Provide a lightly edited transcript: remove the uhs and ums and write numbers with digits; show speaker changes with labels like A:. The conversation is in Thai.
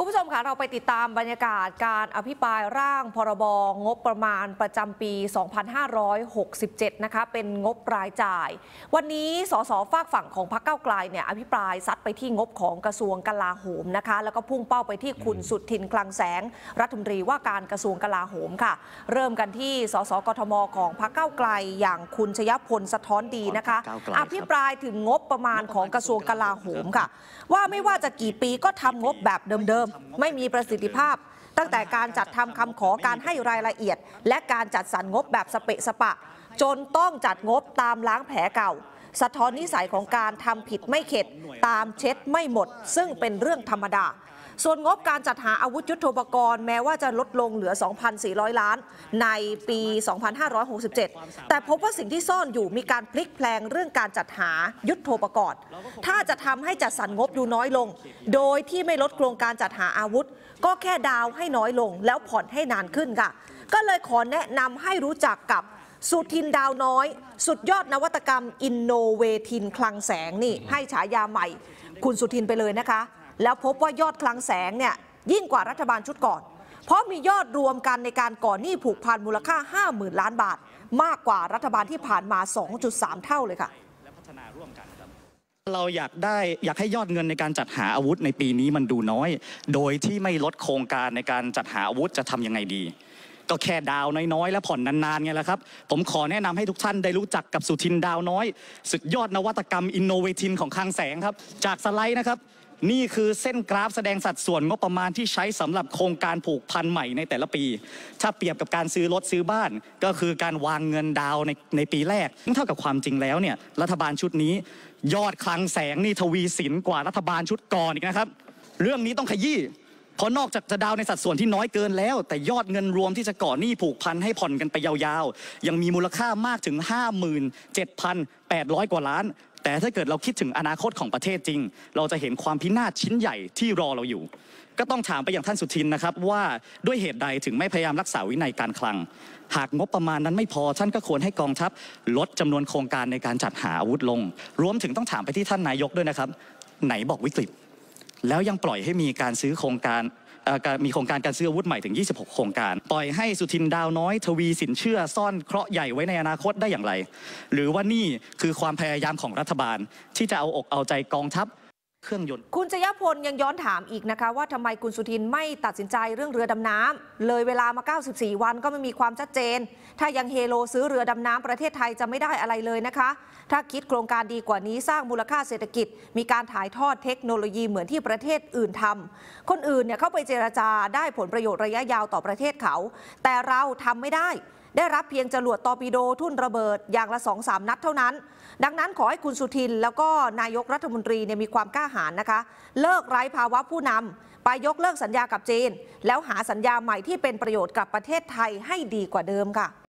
A: คุณผู้ชมคะเราไปติดตามบรรยากาศการอภิปรายร่างพรบงบประมาณประจำปี 2567 นะคะเป็นงบรายจ่ายวันนี้สสฝากฝั่งของพรรคก้าวไกลเนี่ยอภิปรายซัดไปที่งบของกระทรวงกลาโหมนะคะแล้วก็พุ่งเป้าไปที่คุณสุทินคลังแสงรัฐมนตรีว่าการกระทรวงกลาโหมค่ะเริ่มกันที่สสกทมของพรรคก้าวไกลอย่างคุณชยพลสะท้อนดีนะคะอภิปรายถึงงบประมาณของกระทรวงกลาโหมค่ะว่าไม่ว่าจะกี่ปีก็ทำงบแบบเดิมไม่มีประสิทธิภาพตั้งแต่การจัดทำคำขอการให้รายละเอียดและการจัดสรรงบแบบสเปะสปะจนต้องจัดงบตามล้างแผลเก่าสะท้อนนิสัยของการทำผิดไม่เข็ดตามเช็ดไม่หมดซึ่งเป็นเรื่องธรรมดาส่วนงบการจัดหาอาวุธยุทโธปกรณ์แม้ว่าจะลดลงเหลือ 2,400 ล้านในปี 2567 แต่พบว่าสิ่งที่ซ่อนอยู่มีการพลิกแพลงเรื่องการจัดหายุทโธปกรณ์ถ้าจะทำให้จัดสรรงบดูน้อยลงโดยที่ไม่ลดโครงการจัดหาอาวุธก็แค่ดาวให้น้อยลงแล้วผ่อนให้นานขึ้นค่ะก็เลยขอแนะนำให้รู้จักกับสุทินดาวน้อยสุดยอดนวัตกรรมอินโนเวทินคลังแสงนี่ให้ฉายาใหม่คุณสุทินไปเลยนะคะแล้วพบว่ายอดคลังแสงเนี่ยยิ่งกว่ารัฐบาลชุดก่อนเพราะมียอดรวมกันในการก่อหนี้ผูกพันมูลค่า 50,000 ล้านบาทมากกว่ารัฐบาลที่ผ่านมา 2.3 เท่าเลยค่ะ
B: เราอยากให้ยอดเงินในการจัดหาอาวุธในปีนี้มันดูน้อยโดยที่ไม่ลดโครงการในการจัดหาอาวุธจะทำยังไงดีก็แค่ดาวน้อยๆและผ่อนนานๆไงล่ะครับผมขอแนะนำให้ทุกท่านได้รู้จักกับสุทินดาวน้อยสุดยอดนวัตกรรมอินโนเวทินของคลังแสงครับจากสไลด์นะครับนี่คือเส้นกราฟแสดงสัดส่วนงบประมาณที่ใช้สำหรับโครงการผูกพันใหม่ในแต่ละปีถ้าเปรียบกับการซื้อรถซื้อบ้านก็คือการวางเงินดาวในปีแรกเท่ากับความจริงแล้วเนี่ยรัฐบาลชุดนี้ยอดคลังแสงนี่ทวีสินกว่ารัฐบาลชุดก่อนอีกนะครับเรื่องนี้ต้องขยี้เพราะนอกจากจะดาวในสัดส่วนที่น้อยเกินแล้วแต่ยอดเงินรวมที่จะก่อหนี้ผูกพันให้ผ่อนกันไปยาวๆยังมีมูลค่ามากถึง 57,800 กว่าล้านแต่ถ้าเกิดเราคิดถึงอนาคตของประเทศจริงเราจะเห็นความพินาศชิ้นใหญ่ที่รอเราอยู่ก็ต้องถามไปอย่างท่านสุทินนะครับว่าด้วยเหตุใดถึงไม่พยายามรักษาวินัยการคลังหากงบประมาณนั้นไม่พอท่านก็ควรให้กองทัพลดจำนวนโครงการในการจัดหาอาวุธลงรวมถึงต้องถามไปที่ท่านนายกด้วยนะครับไหนบอกวิกฤตแล้วยังปล่อยให้มีการซื้อโครงการมีโครงการการซื้ออาวุธใหม่ถึง26โครงการปล่อยให้สุทินดาวน้อยทวีสินเชื่อซ่อนเคราะห์ใหญ่ไว้ในอนาคตได้อย่างไรหรือว่านี่คือความพยายามของรัฐบาลที่จะเอาอกเอาใจกองทัพเครื่องยนต์
A: คุณชยพลยังย้อนถามอีกนะคะว่าทำไมคุณสุทินไม่ตัดสินใจเรื่องเรือดำน้ำเลยเวลามา94วันก็ไม่มีความชัดเจนถ้ายังเฮโลซื้อเรือดำน้ำประเทศไทยจะไม่ได้อะไรเลยนะคะถ้าคิดโครงการดีกว่านี้สร้างมูลค่าเศรษฐกิจมีการถ่ายทอดเทคโนโลยีเหมือนที่ประเทศอื่นทำคนอื่นเนี่ยเข้าไปเจรจาได้ผลประโยชน์ระยะยาวต่อประเทศเขาแต่เราทำไม่ได้รับเพียงจรวดตอร์ปิโดทุ่นระเบิดอย่างละ 2-3 นัดเท่านั้นดังนั้นขอให้คุณสุทินแล้วก็นายกรัฐมนตรีเนี่ยมีความกล้าหาญนะคะเลิกไร้ภาวะผู้นำไปยกเลิกสัญญากับจีนแล้วหาสัญญาใหม่ที่เป็นประโยชน์กับประเทศไทยให้ดีกว่าเดิมค่ะ